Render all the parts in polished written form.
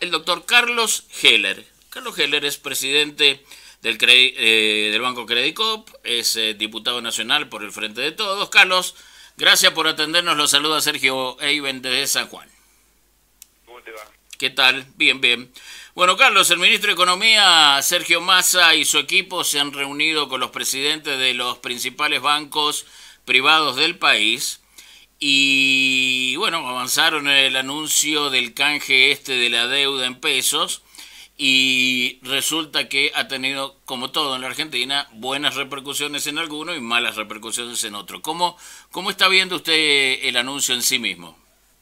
el doctor Carlos Heller. Carlos Heller es presidente del Banco Credicop, es diputado nacional por el Frente de Todos. Carlos, gracias por atendernos. Los saluda Sergio Eiben desde San Juan. ¿Cómo te va? ¿Qué tal? Bien, bien. Bueno, Carlos, el ministro de Economía, Sergio Massa, y su equipo se han reunido con los presidentes de los principales bancos privados del país y, bueno, avanzaron en el anuncio del canje de la deuda en pesos y resulta que ha tenido, como todo en la Argentina, buenas repercusiones en alguno y malas repercusiones en otro. ¿Cómo está viendo usted el anuncio en sí mismo?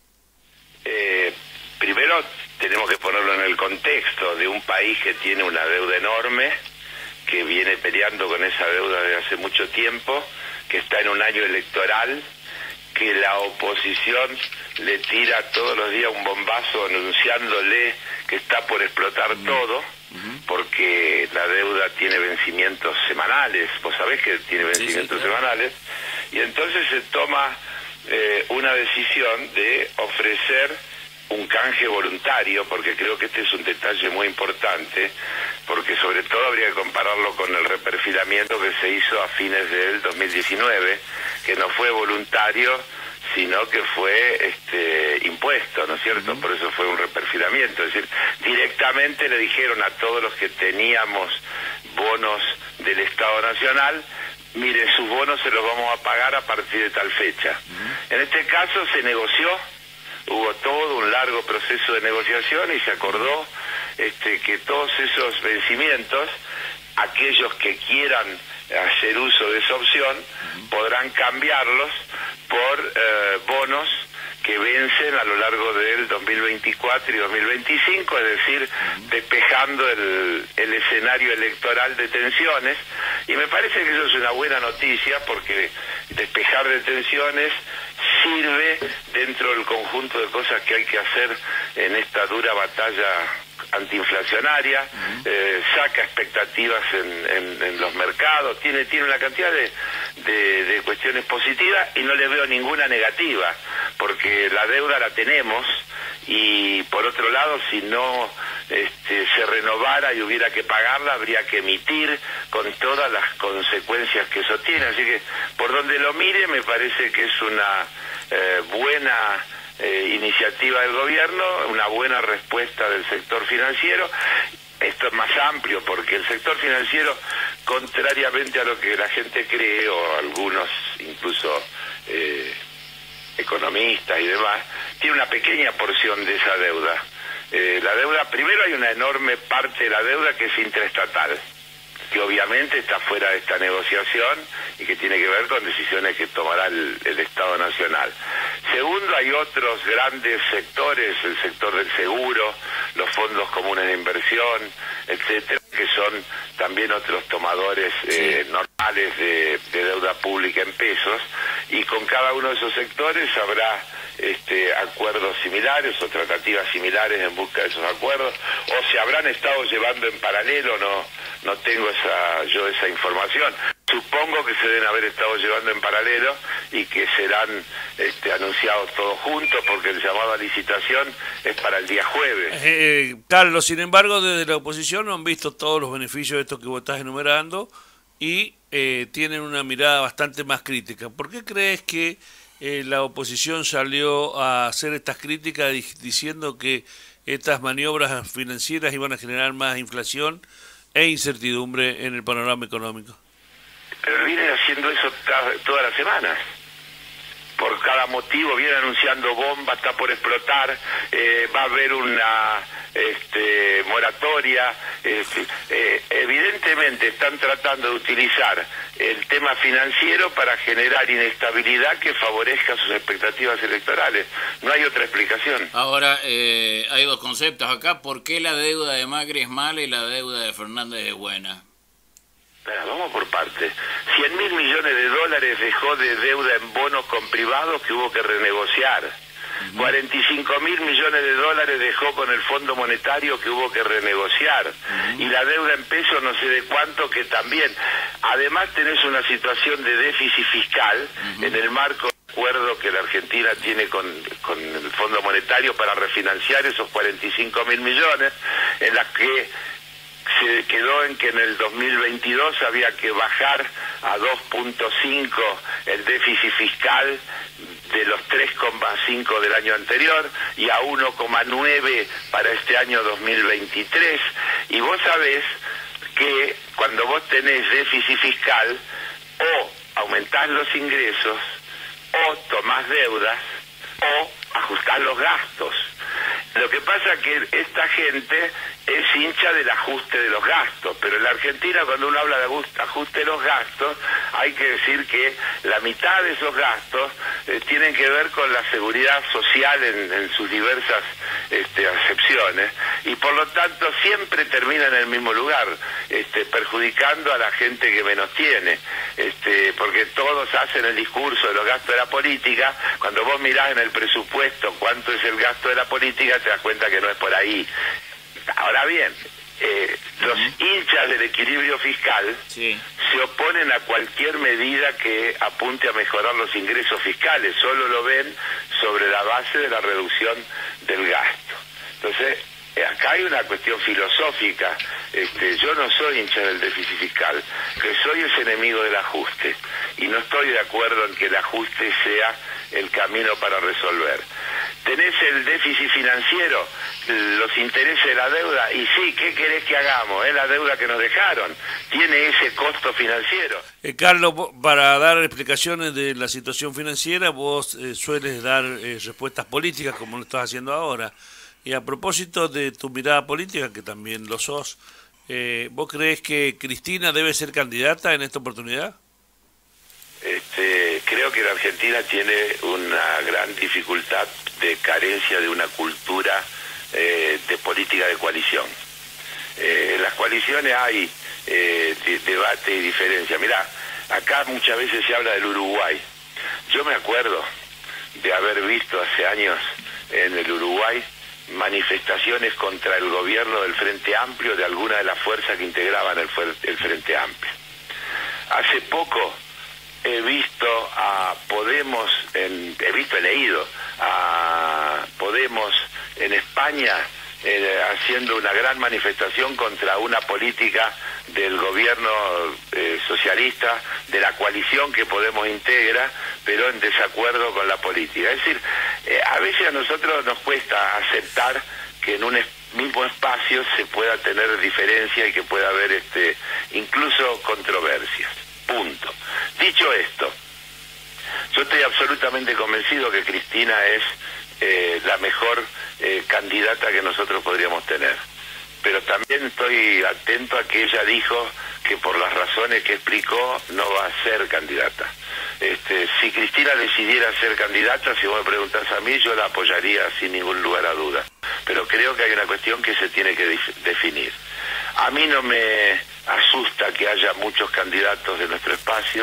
Primero tenemos que ponerlo en el contexto de un país que tiene una deuda enorme, que viene peleando con esa deuda desde hace mucho tiempo, que está en un año electoral, que la oposición le tira todos los días un bombazo anunciándole que está por explotar todo, porque la deuda tiene vencimientos semanales, vos sabés que tiene vencimientos semanales, y entonces se toma una decisión de ofrecer un canje voluntario, porque creo que este es un detalle muy importante, porque sobre todo habría que compararlo con el reperfilamiento que se hizo a fines del 2019, que no fue voluntario, sino que fue impuesto, ¿no es cierto? Por eso fue un reperfilamiento, es decir, directamente le dijeron a todos los que teníamos bonos del Estado Nacional, mire, sus bonos se los vamos a pagar a partir de tal fecha. En este caso se negoció, hubo todo un largo proceso de negociación y se acordó que todos esos vencimientos, aquellos que quieran hacer uso de esa opción, podrán cambiarlos por bonos que vencen a lo largo del 2024 y 2025, es decir, despejando el escenario electoral de tensiones, y me parece que eso es una buena noticia, porque despejar de tensiones sirve dentro del conjunto de cosas que hay que hacer en esta dura batalla antiinflacionaria, saca expectativas en los mercados, tiene una cantidad de cuestiones positivas, y no le veo ninguna negativa, porque la deuda la tenemos, y por otro lado, si no se renovara y hubiera que pagarla, habría que emitir con todas las consecuencias que eso tiene. Así que por donde lo mire, me parece que es una buena iniciativa del gobierno, una buena respuesta del sector financiero. Esto es más amplio, porque el sector financiero, contrariamente a lo que la gente cree, o algunos incluso economistas y demás, tiene una pequeña porción de esa deuda. La deuda, primero hay una enorme parte de la deuda que es intraestatal, que obviamente está fuera de esta negociación y que tiene que ver con decisiones que tomará el Estado Nacional. Segundo, hay otros grandes sectores, el sector del seguro, los fondos comunes de inversión, etcétera, que son también otros tomadores normales de deuda pública en pesos, y con cada uno de esos sectores habrá acuerdos similares o tratativas similares en busca de esos acuerdos, o se habrán estado llevando en paralelo, no tengo esa información. Supongo que se deben haber estado llevando en paralelo y que serán anunciados todos juntos, porque el llamado a licitación es para el día jueves. Carlos, sin embargo, desde la oposición no han visto todos los beneficios de estos que vos estás enumerando y tienen una mirada bastante más crítica. ¿Por qué crees que la oposición salió a hacer estas críticas diciendo que estas maniobras financieras iban a generar más inflación e incertidumbre en el panorama económico? Pero vienen haciendo eso todas las semanas. Por cada motivo viene anunciando bomba, está por explotar, va a haber una moratoria. Evidentemente están tratando de utilizar el tema financiero para generar inestabilidad que favorezca sus expectativas electorales. No hay otra explicación. Ahora, hay dos conceptos acá. ¿Por qué la deuda de Macri es mala y la deuda de Fernández es buena? Vamos por partes. 100.000 millones de dólares dejó de deuda en bonos con privados que hubo que renegociar. 45.000 millones de dólares dejó con el Fondo Monetario que hubo que renegociar. Y la deuda en pesos no sé de cuánto, que también. Además tenés una situación de déficit fiscal en el marco acuerdo que la Argentina tiene con el Fondo Monetario para refinanciar esos 45.000 millones, en las que se quedó en que en el 2022 había que bajar a 2.5 el déficit fiscal de los 3,5 del año anterior y a 1,9 para este año 2023. Y vos sabés que cuando vos tenés déficit fiscal, o aumentás los ingresos, o tomás deudas, o ajustás los gastos. Lo que pasa es que esta gente es hincha del ajuste de los gastos, pero en la Argentina cuando uno habla de ajuste de los gastos, hay que decir que la mitad de esos gastos tienen que ver con la seguridad social en sus diversas acepciones, y por lo tanto siempre termina en el mismo lugar, perjudicando a la gente que menos tiene, porque todos hacen el discurso de los gastos de la política. Cuando vos mirás en el presupuesto cuánto es el gasto de la política, te das cuenta que no es por ahí. Ahora bien, los hinchas del equilibrio fiscal se oponen a cualquier medida que apunte a mejorar los ingresos fiscales, solo lo ven sobre la base de la reducción del gasto. Entonces, acá hay una cuestión filosófica. Yo no soy hincha del déficit fiscal, que soy ese enemigo del ajuste, y no estoy de acuerdo en que el ajuste sea el camino para resolver. Tenés el déficit financiero, los intereses de la deuda, y sí, ¿qué querés que hagamos? Es la deuda que nos dejaron, tiene ese costo financiero. Carlos, para dar explicaciones de la situación financiera, vos sueles dar respuestas políticas como lo estás haciendo ahora. Y a propósito de tu mirada política, que también lo sos, ¿vos creés que Cristina debe ser candidata en esta oportunidad? Creo que la Argentina tiene una gran dificultad de carencia de una cultura de política de coalición. En las coaliciones hay debate y diferencia. Mirá, acá muchas veces se habla del Uruguay. Yo me acuerdo de haber visto hace años en el Uruguay manifestaciones contra el gobierno del Frente Amplio de alguna de las fuerzas que integraban el Frente Amplio. Hace poco he visto a Podemos, he leído a Podemos en España haciendo una gran manifestación contra una política del gobierno socialista, de la coalición que Podemos integra, pero en desacuerdo con la política. Es decir, a veces a nosotros nos cuesta aceptar que en un mismo espacio se pueda tener diferencia y que pueda haber incluso controversias. Punto. Dicho esto, yo estoy absolutamente convencido que Cristina es la mejor candidata que nosotros podríamos tener. Pero también estoy atento a que ella dijo que por las razones que explicó no va a ser candidata. Si Cristina decidiera ser candidata, si vos me preguntás a mí, yo la apoyaría sin ningún lugar a duda. Pero creo que hay una cuestión que se tiene que definir. A mí no me asusta que haya muchos candidatos de nuestro espacio.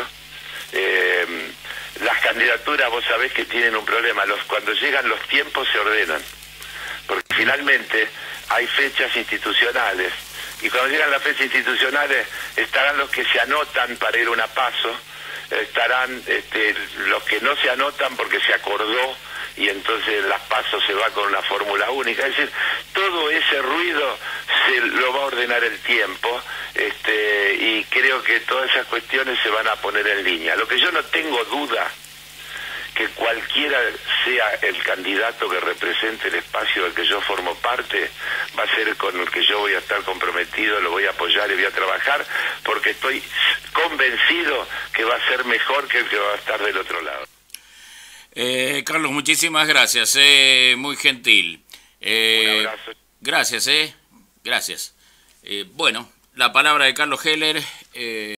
Las candidaturas, vos sabés que tienen un problema. Cuando llegan los tiempos se ordenan. Porque finalmente hay fechas institucionales. Y cuando llegan las fechas institucionales estarán los que se anotan para ir a una PASO, estarán los que no se anotan porque se acordó y entonces las PASO se va con una fórmula única. Es decir, todo ese ruido se lo va a ordenar el tiempo, y creo que todas esas cuestiones se van a poner en línea. Lo que yo no tengo duda que cualquiera sea el candidato que represente el espacio del que yo formo parte, va a ser con el que yo voy a estar comprometido, lo voy a apoyar y voy a trabajar, porque estoy convencido que va a ser mejor que el que va a estar del otro lado. Carlos, muchísimas gracias, muy gentil. Un abrazo. Gracias, gracias. Bueno, la palabra de Carlos Heller.